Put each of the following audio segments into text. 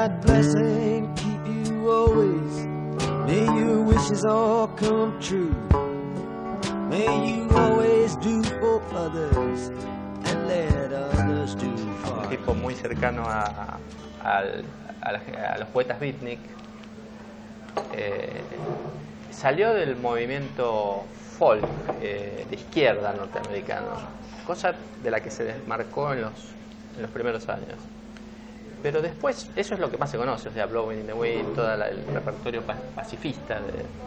God bless and keep you always. May your wishes all come true. May you always do for others and let others do for you. Un tipo muy cercano a los poetas beatnik. Salió del movimiento folk de izquierda norteamericano, cosa de la que se desmarcó en los primeros años. Pero después, eso es lo que más se conoce, o sea, Blowing in the Wind, todo el repertorio pacifista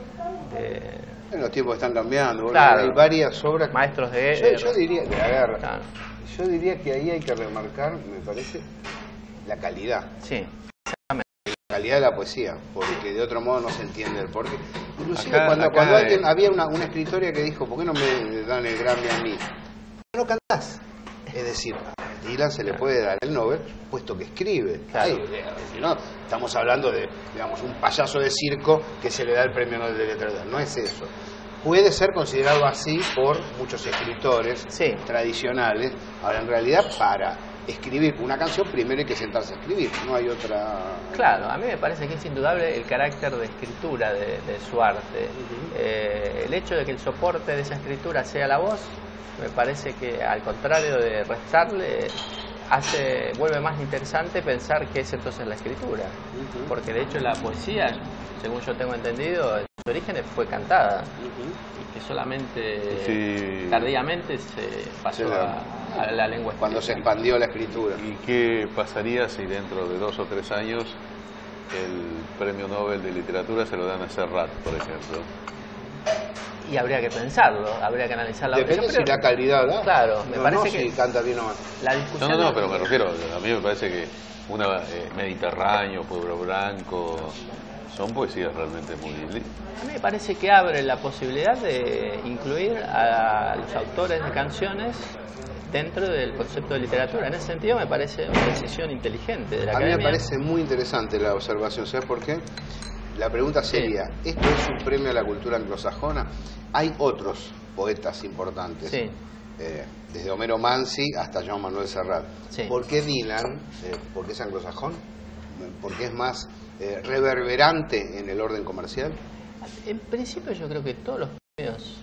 de los tiempos están cambiando, claro, hay varias obras. Maestros de guerra. Yo diría, de la guerra. Claro. Yo diría que ahí hay que remarcar, me parece, la calidad. Sí. La calidad de la poesía, porque de otro modo no se entiende el porqué. Inclusive Acá cuando alguien, había una escritora que dijo, ¿por qué no me dan el Grammy a mí? No cantás. Es decir, a Dylan se le puede dar el Nobel puesto que escribe. Claro. Si no, estamos hablando de, digamos, un payaso de circo que se le da el premio Nobel de Literatura. No es eso. Puede ser considerado así por muchos escritores tradicionales. Ahora, en realidad, para escribir una canción primero hay que sentarse a escribir, no hay otra. Claro, a mí me parece que es indudable el carácter de escritura de su arte. El hecho de que el soporte de esa escritura sea la voz, me parece que al contrario de restarle, vuelve más interesante pensar que es entonces la escritura. Porque de hecho la poesía, según yo tengo entendido, en sus orígenes fue cantada. Y que solamente tardíamente se pasó a la lengua escrita. Cuando se expandió la escritura. ¿Y qué pasaría si dentro de 2 o 3 años el premio Nobel de Literatura se lo dan a Serrat, por ejemplo? Y habría que pensarlo, habría que analizarlo. Depende si la calidad da. Claro, me parece que si canta bien o mal. La discusión No, pero me refiero, a mí me parece que una Mediterráneo, Pueblo Blanco, son poesías realmente muy... A mí me parece que abre la posibilidad de incluir a los autores de canciones dentro del concepto de literatura. En ese sentido me parece una decisión inteligente de la Academia. A mí me parece muy interesante la observación, ¿sabes por qué? La pregunta sería, ¿esto es un premio a la cultura anglosajona? Hay otros poetas importantes, desde Homero Mansi hasta Joan Manuel Serrat. ¿Por qué Dylan? ¿Por qué es anglosajón? ¿Por qué es más reverberante en el orden comercial? En principio yo creo que todos los premios,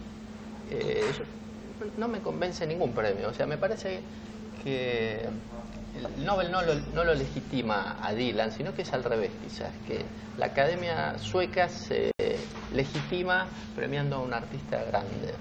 no me convence ningún premio, o sea, me parece que el Nobel no lo legitima a Dylan, sino que es al revés, quizás, que la Academia Sueca se legitima premiando a un artista grande.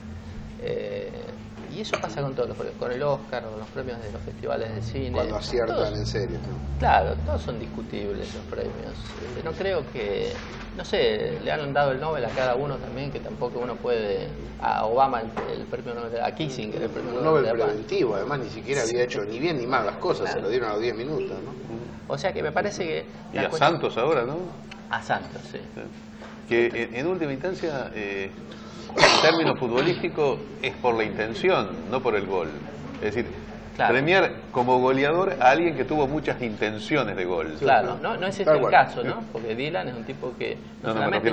Y eso pasa con todos los premios, con el Oscar, con los premios de los festivales de cine. Cuando aciertan todos, en serio. Claro, todos son discutibles los premios. No creo que, no sé, le han dado el Nobel a cada uno también, que tampoco uno puede, a Obama el premio Nobel, a Kissinger el premio Nobel. Un Nobel preventivo, además ni siquiera había hecho ni bien ni mal las cosas, se lo dieron a los 10 minutos, ¿no? O sea que me parece que... Y a Santos ahora, ¿no? A Santos, sí. Que en última instancia... en términos futbolísticos es por la intención, no por el gol. Es decir, premiar como goleador a alguien que tuvo muchas intenciones de gol. Claro, no es este el caso, ¿no? Porque Dylan es un tipo que no solamente...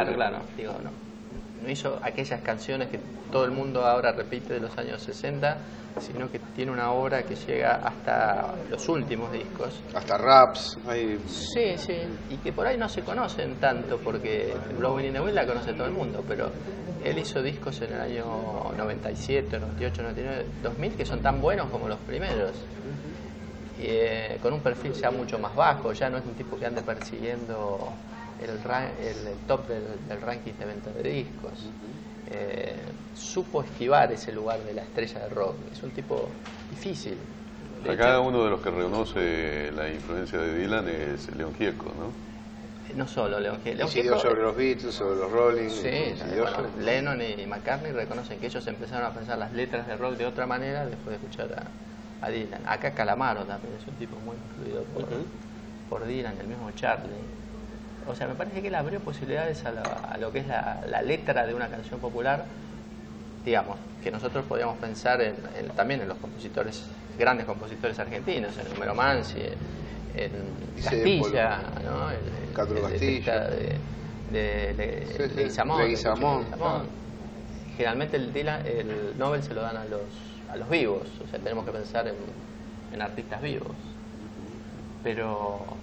no hizo aquellas canciones que todo el mundo ahora repite de los años 60, sino que tiene una obra que llega hasta los últimos discos. Hasta raps. Sí, y que por ahí no se conocen tanto, porque Blowing in the Wind la conoce todo el mundo, pero él hizo discos en el año 97, 98, 99, 2000 que son tan buenos como los primeros. Con un perfil ya mucho más bajo, ya no es un tipo que ande persiguiendo el top del ranking de venta de discos. Supo esquivar ese lugar de la estrella de rock. Es un tipo difícil. Acá uno de los que reconoce la influencia de Dylan es León Gieco, ¿no? No solo León Gieco. Decidió sobre los Beatles, sobre los Rolling. Lennon y McCartney reconocen que ellos empezaron a pensar las letras de rock de otra manera después de escuchar a Dylan. Acá Calamaro también es un tipo muy influido por Dylan, el mismo Charlie. O sea, me parece que él abrió posibilidades a lo que es la letra de una canción popular, digamos, que nosotros podríamos pensar también en los compositores, grandes compositores argentinos, en Homero Mansi, en Castilla, ¿no? El Castro Castilla. de Leguizamón. Generalmente el Nobel se lo dan a los vivos, o sea, tenemos que pensar en artistas vivos. Pero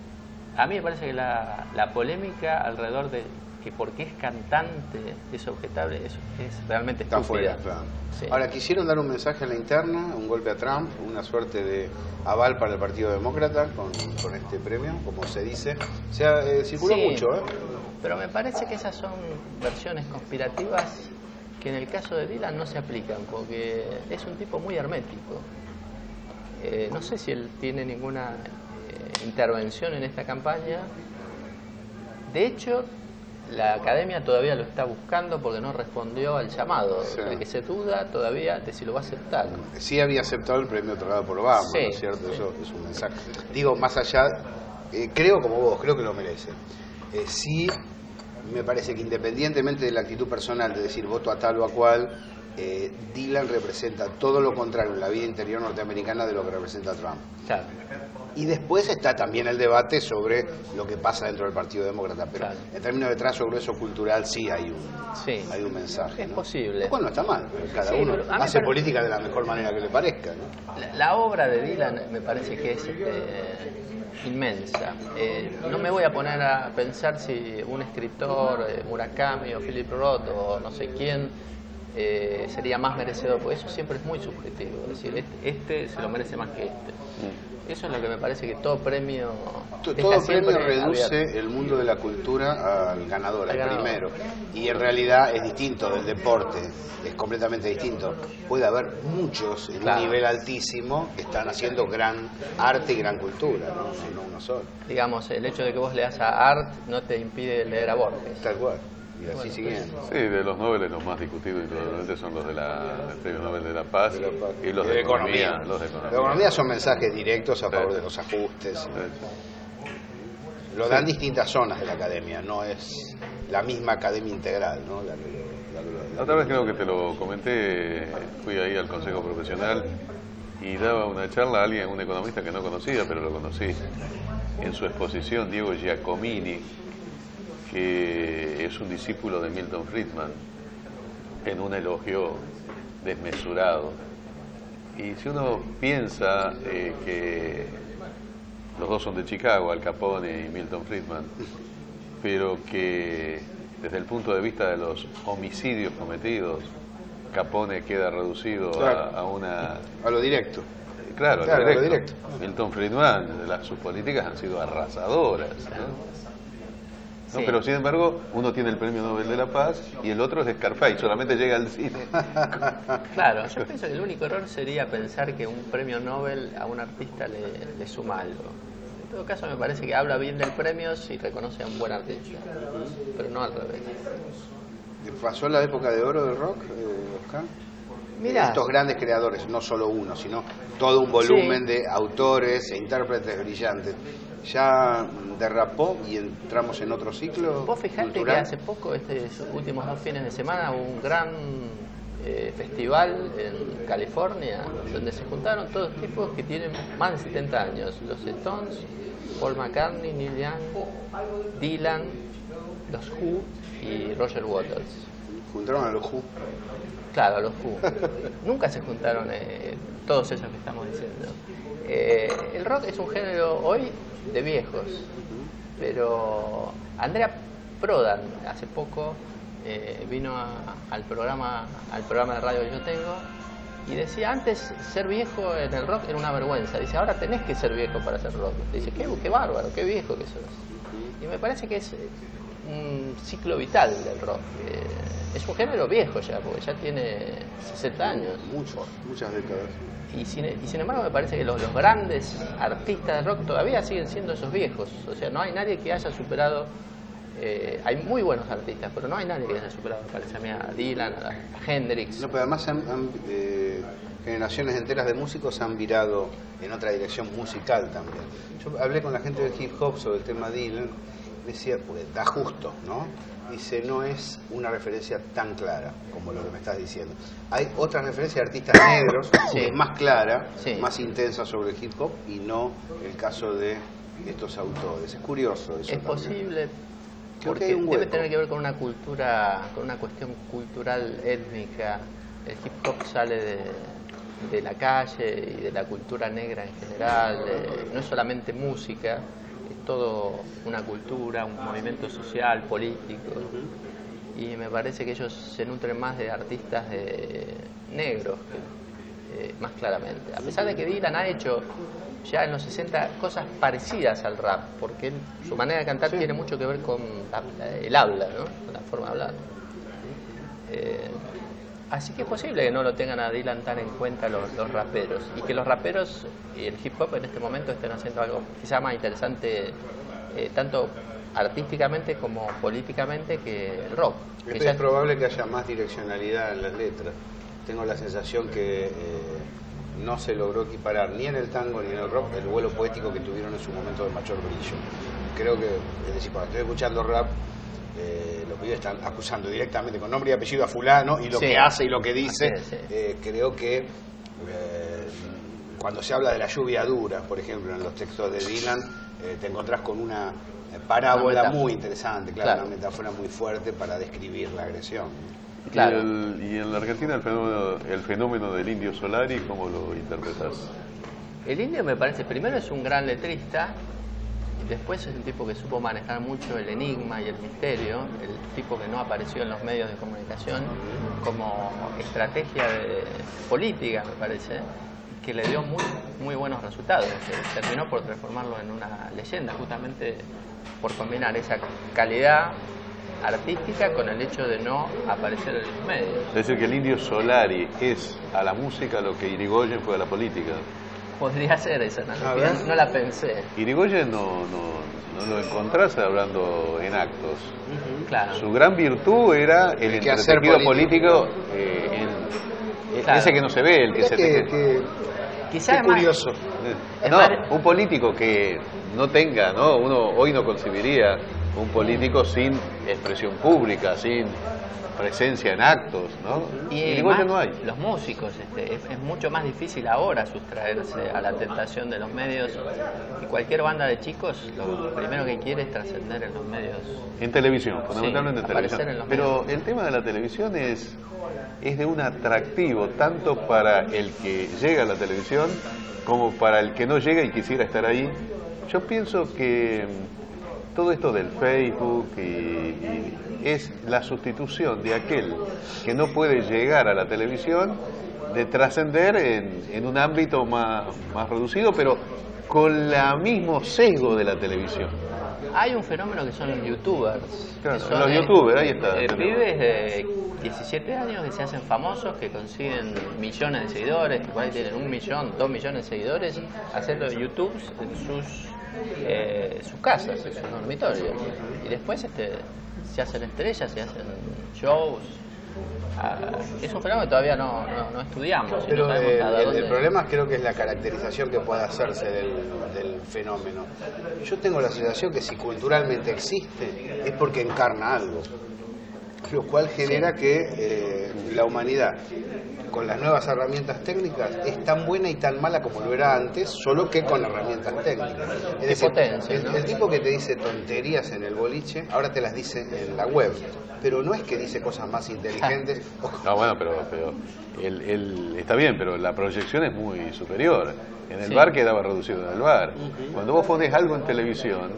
A mí me parece que la polémica alrededor de que porque es cantante es objetable, es realmente está estúpida. Fuera, claro. Sí. Ahora, quisieron dar un mensaje a la interna, un golpe a Trump, una suerte de aval para el Partido Demócrata con este premio, como se dice. O sea, circuló mucho, ¿eh? Pero me parece que esas son versiones conspirativas que en el caso de Dylan no se aplican, porque es un tipo muy hermético. No sé si él tiene ninguna intervención en esta campaña. De hecho, la academia todavía lo está buscando porque no respondió al llamado. Sí. O sea, que se duda todavía de si lo va a aceptar. Sí había aceptado el premio otorgado por Obama, Sí, ¿no es cierto? sí. Eso es un mensaje. Digo, más allá, creo como vos, creo que lo merece. Sí, me parece que independientemente de la actitud personal de decir voto a tal o a cual, Dylan representa todo lo contrario en la vida interior norteamericana de lo que representa Trump. Claro. Y después está también el debate sobre lo que pasa dentro del Partido Demócrata, pero claro, en términos de trazo grueso cultural sí hay un mensaje. Es ¿no? posible. Lo cual no está mal, cada Sí, uno pero hace política de la mejor manera que le parezca, ¿no? La obra de Dylan me parece que es inmensa. No me voy a poner a pensar si un escritor, Murakami o Philip Roth o no sé quién, sería más merecedor, porque eso siempre es muy subjetivo. Es decir, este se lo merece más que este. Eso es lo que me parece que todo premio... Todo premio reduce el mundo de la cultura al ganador, al primero. Y en realidad es distinto del deporte, es completamente distinto. Puede haber muchos en un nivel altísimo que están haciendo gran arte y gran cultura, no uno solo. Digamos, el hecho de que vos leas a Art no te impide leer a Borges. Tal cual. Y así siguiendo. Sí, de los Nobel los más discutidos indudablemente son los del Premio Nobel de la Paz y los de economía. Los de economía son mensajes directos a favor de los ajustes. Lo dan distintas zonas de la academia, no es la misma academia integral, ¿no? La otra vez creo que te lo comenté, fui ahí al Consejo Profesional y daba una charla a alguien, un economista que no conocía, pero lo conocí en su exposición, Diego Giacomini, que es un discípulo de Milton Friedman, en un elogio desmesurado. Y si uno piensa que los dos son de Chicago, Al Capone y Milton Friedman, pero que desde el punto de vista de los homicidios cometidos, Capone queda reducido a lo directo. Claro, a lo directo. Milton Friedman, sus políticas han sido arrasadoras, ¿no? No, sí. Pero sin embargo, uno tiene el Premio Nobel de la Paz y el otro es Scarface, solamente llega al cine. Claro, yo pienso que el único error sería pensar que un premio Nobel a un artista le suma algo. En todo caso, me parece que habla bien del premio si reconoce a un buen artista, pero no al revés. ¿Pasó la época de oro del rock, Oscar? Mirá. Estos grandes creadores, no solo uno, sino todo un volumen de autores e intérpretes brillantes. ¿Ya derrapó y entramos en otro ciclo? Vos fijate cultural? Que hace poco, estos últimos 2 fines de semana, hubo un gran festival en California, donde se juntaron todos tipos que tienen más de 70 años. Los Stones, Paul McCartney, Neil Young, Dylan, los Who y Roger Waters. ¿Juntaron a los Who? Claro, a los Who. Nunca se juntaron todos esos que estamos diciendo. El rock es un género hoy de viejos, pero Andrea Prodan hace poco vino al programa de radio que yo tengo y decía, antes ser viejo en el rock era una vergüenza. Dice, ahora tenés que ser viejo para hacer rock. Dice, qué bárbaro, qué viejo que sos. Y me parece que es un ciclo vital del rock. Es un género viejo ya, porque ya tiene 60 años. Muchas décadas. Y sin embargo me parece que los grandes artistas de rock todavía siguen siendo esos viejos. O sea, no hay nadie que haya superado... hay muy buenos artistas, pero no hay nadie que haya superado, parece a mí, a Dylan, a Hendrix. No, pero además generaciones enteras de músicos han virado en otra dirección musical también. Yo hablé con la gente del hip hop sobre el tema Dylan, decía, porque da justo, ¿no? Dice, no es una referencia tan clara como lo que me estás diciendo. Hay otras referencias de artistas negros, que es más clara, más intensa sobre el hip hop, y no el caso de estos autores. Es curioso eso. Es también posible, porque debe tener que ver con una cultura, con una cuestión cultural étnica. El hip hop sale de la calle y de la cultura negra en general. No es solamente música, todo una cultura, un movimiento social, político. Y me parece que ellos se nutren más de artistas negros, más claramente. A pesar de que Dylan ha hecho ya en los 60 cosas parecidas al rap, porque su manera de cantar tiene mucho que ver con el habla, ¿no? La forma de hablar. Así que es posible que no lo tengan a Dylan tan en cuenta los raperos, y que los raperos y el hip hop en este momento estén haciendo algo quizá más interesante, tanto artísticamente como políticamente, que el rock. Es probable que haya más direccionalidad en las letras. Tengo la sensación que no se logró equiparar ni en el tango ni en el rock el vuelo poético que tuvieron en su momento de mayor brillo. Creo que, es decir, cuando estoy escuchando rap, los pibes están acusando directamente con nombre y apellido a fulano, y lo que hace y lo que dice. Creo que cuando se habla de la lluvia dura, por ejemplo, en los textos de Dylan, te encontrás con una parábola muy interesante, claro, una metáfora muy fuerte para describir la agresión. Claro. Y en la Argentina el fenómeno del Indio Solari, ¿cómo lo interpretás? El Indio, me parece, primero es un gran letrista, y después es un tipo que supo manejar mucho el enigma y el misterio, el tipo que no apareció en los medios de comunicación como estrategia política, me parece, que le dio muy buenos resultados. Terminó por transformarlo en una leyenda, justamente por combinar esa calidad artística con el hecho de no aparecer en los medios. Es decir, que el Indio Solari es a la música lo que Irigoyen fue a la política. Podría ser esa analogía, no la pensé. Irigoyen no lo encontrás hablando en actos. Claro. Su gran virtud era el entretenido político, ese que no se ve, el que se te... Quizás es curioso. Un político que no tenga, ¿no? Uno hoy no concebiría un político sin expresión pública, sin presencia en actos, ¿no? Y además, no hay. Los músicos, es mucho más difícil ahora sustraerse a la tentación de los medios, y cualquier banda de chicos lo primero que quiere es trascender en los medios. En televisión, fundamentalmente en televisión. Pero el tema de la televisión es de un atractivo tanto para el que llega a la televisión como para el que no llega y quisiera estar ahí. Yo pienso que todo esto del Facebook es la sustitución de aquel que no puede llegar a la televisión, de trascender en un ámbito más reducido, pero con el mismo sesgo de la televisión. Hay un fenómeno que son los youtubers. Claro, los youtubers, ahí está. Pibes de 17 años que se hacen famosos, que consiguen millones de seguidores, que por ahí tienen 1 millón, 2 millones de seguidores, haciendo YouTube en sus casas, en sus dormitorios. Y después se hacen estrellas, se hacen shows. Es un fenómeno que todavía no estudiamos. Pero no el problema creo que es la caracterización que puede hacerse del fenómeno. Yo tengo la sensación que si culturalmente existe es porque encarna algo, lo cual genera que la humanidad, con las nuevas herramientas técnicas, es tan buena y tan mala como lo era antes, solo que con herramientas técnicas. Es decir, el tipo que te dice tonterías en el boliche, ahora te las dice en la web, pero no es que dice cosas más inteligentes. No, bueno, pero está bien, pero la proyección es muy superior. En el bar quedaba reducido en el bar. Cuando vos pones algo en televisión,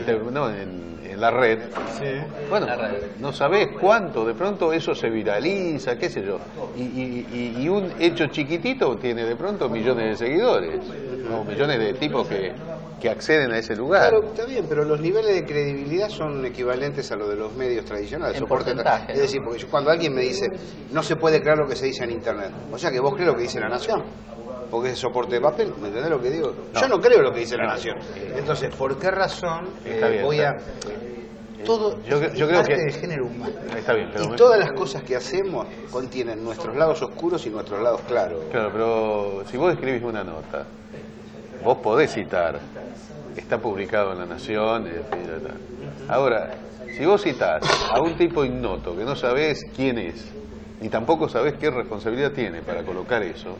en la red, bueno, no sabés cuánto, de pronto eso se viraliza, qué sé yo. Y un hecho chiquitito tiene de pronto millones de seguidores, o millones de tipos que acceden a ese lugar. Claro, está bien, pero los niveles de credibilidad son equivalentes a los de los medios tradicionales. Es decir, porque cuando alguien me dice, no se puede creer lo que se dice en Internet, o sea que vos crees lo que dice La Nación, porque es soporte de papel, ¿me entendés lo que digo? No. Yo no creo lo que dice La Nación. Entonces, ¿por qué razón voy a...? Todo yo creo que del género humano. Está bien, pero todas las cosas que hacemos contienen nuestros lados oscuros y nuestros lados claros. Claro, pero si vos escribís una nota, vos podés citar, está publicado en La Nación, ahora, si vos citás a un tipo ignoto que no sabés quién es, ni tampoco sabés qué responsabilidad tiene para colocar eso,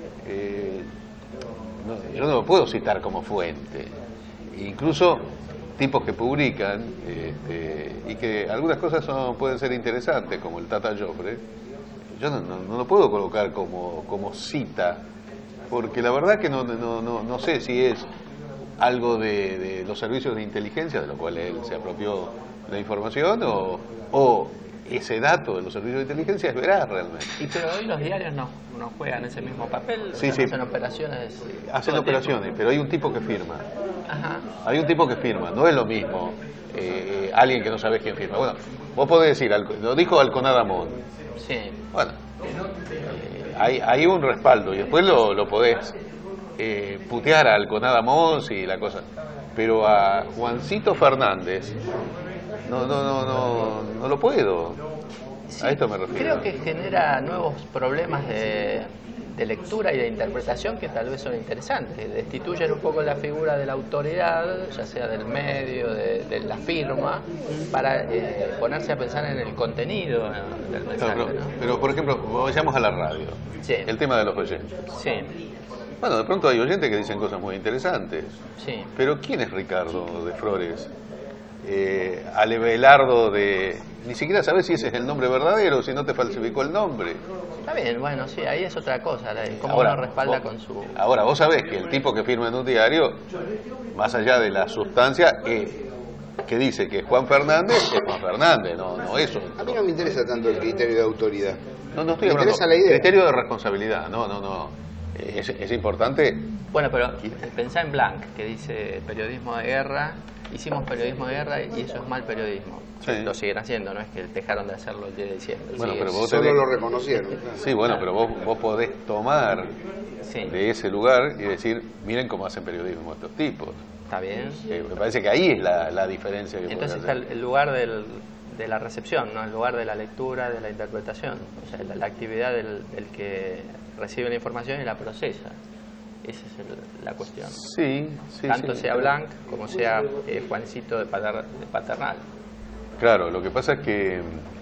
yo no lo puedo citar como fuente. Incluso tipos que publican y que algunas cosas pueden ser interesantes, como el Tata Joffre, yo no lo puedo colocar como cita, porque la verdad que no sé si es algo de los servicios de inteligencia, de lo cual él se apropió la información, o ese dato de los servicios de inteligencia es veraz realmente. Y pero hoy los diarios no juegan ese mismo papel, sí, hacen operaciones. Hacen operaciones, pero hay un tipo que firma. Ajá. Hay un tipo que firma, no es lo mismo alguien que no sabes quién firma. Bueno, vos podés decir, lo dijo Alconada Amón. Sí. Bueno, hay un respaldo y después lo podés putear a Alconada Mons y la cosa, pero a Juancito Fernández no lo puedo. Sí, a esto me refiero. Creo que genera nuevos problemas de lectura y de interpretación que tal vez son interesantes. Destituyen un poco la figura de la autoridad, ya sea del medio, de la firma, para ponerse a pensar en el contenido del mensaje. Pero, por ejemplo, vayamos a la radio. Sí. El tema de los oyentes. Sí. Bueno, de pronto hay oyentes que dicen cosas muy interesantes. Sí. Pero ¿quién es Ricardo de Flores? Alebelardo de... Ni siquiera sabes si ese es el nombre verdadero, si no te falsificó el nombre. Está bien, bueno, sí, ahí es otra cosa, cómo uno respalda con su... Ahora, vos sabés que el tipo que firma en un diario, más allá de la sustancia, que dice que es Juan Fernández, es Juan Fernández, no eso. A mí no me interesa tanto el criterio de autoridad. No estoy me hablando. Interesa la idea. Criterio de responsabilidad, no. Es importante. Bueno, pero pensá en Blanc, que dice periodismo de guerra. Hicimos periodismo de guerra y eso es mal periodismo. Sí. Lo siguen haciendo, no es que dejaron de hacerlo el 10 de diciembre. Bueno, pero vos solo lo reconocieron. Sí, bueno, pero vos podés tomar de ese lugar y decir, miren cómo hacen periodismo estos tipos. Está bien. Me parece que ahí es la diferencia que entonces está el lugar de la recepción, ¿no? El lugar de la lectura, de la interpretación. O sea, la actividad del que recibe la información y la procesa. Esa es la cuestión. Sí. Tanto sea Blanc como sea Juancito de Paternal. Claro, lo que pasa es que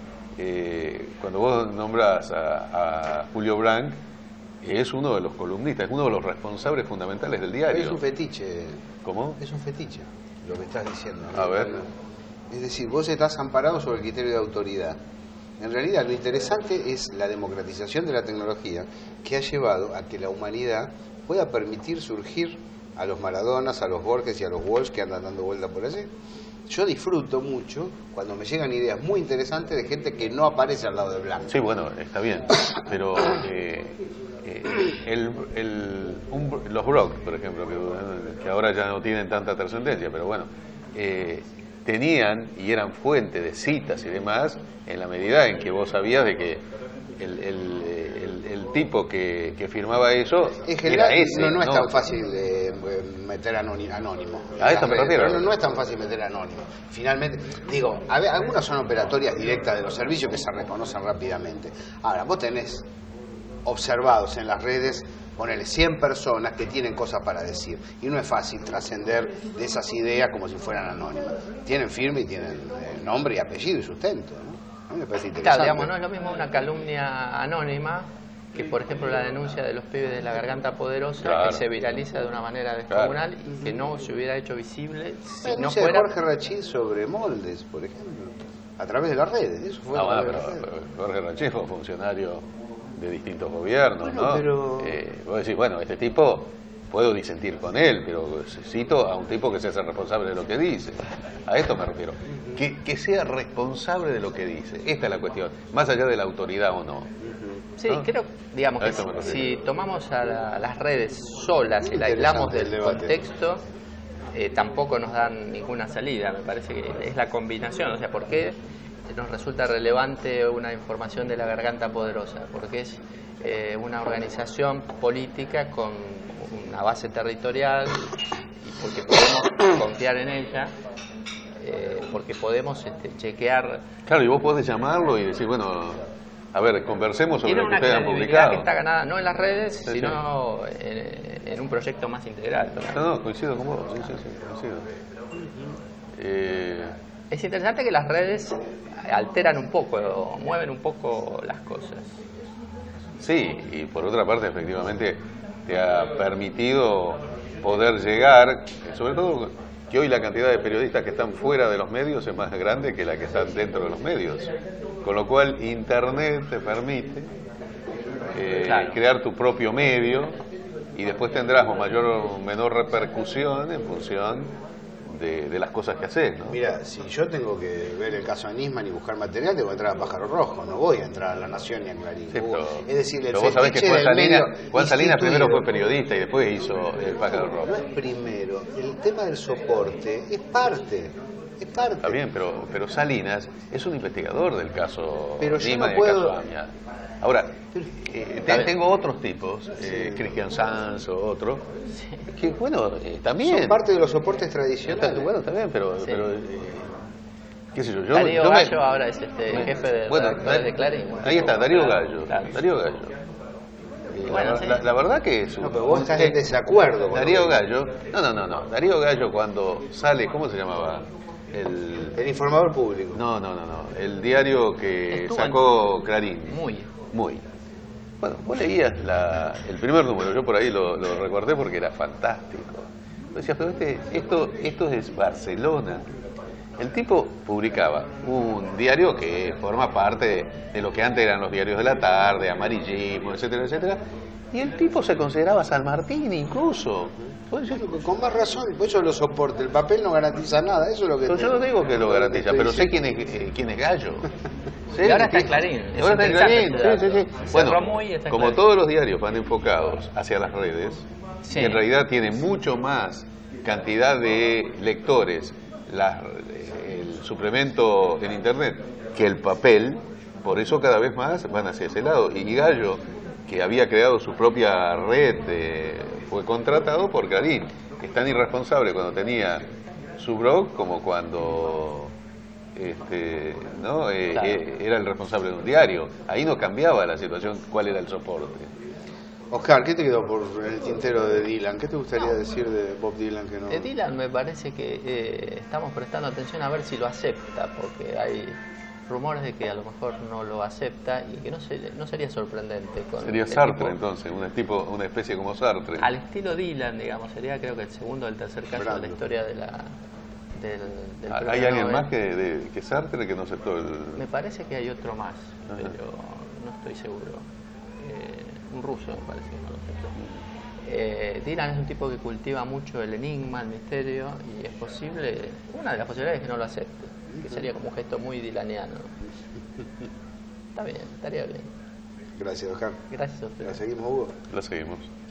cuando vos nombras a Julio Blanc, es uno de los columnistas, es uno de los responsables fundamentales del diario. Es un fetiche. ¿Cómo? Es un fetiche, lo que estás diciendo, ¿no? A ver. Es decir, vos estás amparado sobre el criterio de autoridad. En realidad lo interesante es la democratización de la tecnología que ha llevado a que la humanidad pueda permitir surgir a los Maradonas, a los Borges y a los Walsh que andan dando vueltas por allí. Yo disfruto mucho cuando me llegan ideas muy interesantes de gente que no aparece al lado de Blanco. Sí, bueno, está bien, pero los Brock, por ejemplo, que ahora ya no tienen tanta trascendencia, pero bueno, tenían y eran fuente de citas y demás en la medida en que vos sabías de que el tipo que firmaba eso en general, era ese. No es tan fácil de meter anónimo. A esto me refiero. No es tan fácil meter anónimo. Finalmente, digo, algunas son operatorias directas de los servicios que se reconocen rápidamente. Ahora, vos tenés observados en las redes, ponele 100 personas que tienen cosas para decir. Y no es fácil trascender de esas ideas como si fueran anónimas. Tienen firma y tienen nombre y apellido y sustento, ¿no? A mí me parece interesante. Claro, digamos, no es lo mismo una calumnia anónima que, por ejemplo, la denuncia de los pibes de la Garganta Poderosa, claro, que se viraliza de una manera descomunal, y que no se hubiera hecho visible si la no denuncia fuera... de Jorge Rachid sobre moldes, por ejemplo, a través de las redes. Eso fue pero Jorge Rachid fue funcionario de distintos gobiernos, bueno, ¿no? Pero... vos decís, bueno, este tipo puedo disentir con él, pero cito a un tipo que se hace responsable de lo que dice. A esto me refiero. Que sea responsable de lo que dice. Esta es la cuestión. Más allá de la autoridad o no. Sí, ¿no? creo, digamos, que si tomamos a las redes solas y la aislamos del contexto, tampoco nos dan ninguna salida. Me parece que es la combinación. O sea, ¿por qué nos resulta relevante una información de la Garganta Poderosa? Porque es una organización política con una base territorial y porque podemos confiar en ella, porque podemos chequear. Claro, y vos podés llamarlo y decir, bueno, a ver, conversemos sobre lo que ustedes han publicado. Que está ganada no en las redes, sino en un proyecto más integral. No, coincido con vos, sí, coincido. Es interesante que las redes alteran un poco, mueven un poco las cosas. Sí, y por otra parte, efectivamente, te ha permitido poder llegar, sobre todo que hoy la cantidad de periodistas que están fuera de los medios es más grande que la que están dentro de los medios. Con lo cual, Internet te permite crear tu propio medio y después tendrás mayor o menor repercusión en función de las cosas que haces, ¿no? Mira, si yo tengo que ver el caso de Nisman y buscar material, tengo que entrar a Pájaro Rojo, no voy a entrar a La Nación ni a Clarín. Sí, es decir, el vos sabés que Juan Salinas primero fue periodista y después hizo el Pájaro Rojo. No es primero, el tema del soporte es parte. Está bien, pero Salinas es un investigador del caso Nisman y del caso Amia. Ahora, tengo otros tipos, Cristian Sanz o otros, que bueno, también... Son parte de los soportes tradicionales. Bueno, está bien, pero qué sé yo. Darío Gallo ahora es jefe de redactores de Clarín. Ahí está, Darío Gallo. Claro. Darío Gallo. Bueno, la verdad que es No, pero vos estás en desacuerdo con Darío Gallo. No. Darío Gallo cuando sale, ¿cómo se llamaba? El Informador Público. No. El diario que sacó Clarín. Muy. Bueno, vos leías el primer número, yo por ahí lo recordé porque era fantástico. Decías, pero esto es Barcelona. El tipo publicaba un diario que forma parte de lo que antes eran los diarios de la tarde, amarillismo, etcétera, etcétera. Y el tipo se consideraba San Martín incluso. Con más razón, por eso lo soporte. El papel no garantiza nada, eso es lo que... Pero yo no digo que lo garantiza, pero sé quién es Gallo. Y ahora está en Clarín. Ahora está en Clarín, sí. Bueno, está como Clarín. Todos los diarios van enfocados hacia las redes, que en realidad tienen mucho más cantidad de lectores, el suplemento en internet, que el papel, por eso cada vez más van hacia ese lado. Y Gallo, que había creado su propia red, fue contratado por Clarín, que es tan irresponsable cuando tenía su blog como cuando era el responsable de un diario. Ahí no cambiaba la situación, cuál era el soporte. Oscar, ¿qué te quedó por el tintero de Dylan? ¿Qué te gustaría decir de Bob Dylan que no? De Dylan me parece que estamos prestando atención a ver si lo acepta, porque hay rumores de que a lo mejor no lo acepta y que no sería sorprendente. Sería Sartre entonces, una especie como Sartre. Al estilo Dylan, digamos, sería creo que el segundo o el tercer caso de la historia del ¿Hay alguien más que Sartre que no aceptó el...? Me parece que hay otro más, pero no estoy seguro. Un ruso me parece que no lo aceptó. Dylan es un tipo que cultiva mucho el enigma, el misterio, y es posible, una de las posibilidades es que no lo acepte, que sería como un gesto muy dilaniano. Está bien, estaría bien. Gracias, Oscar. Gracias a usted. ¿La seguimos, Hugo? La seguimos.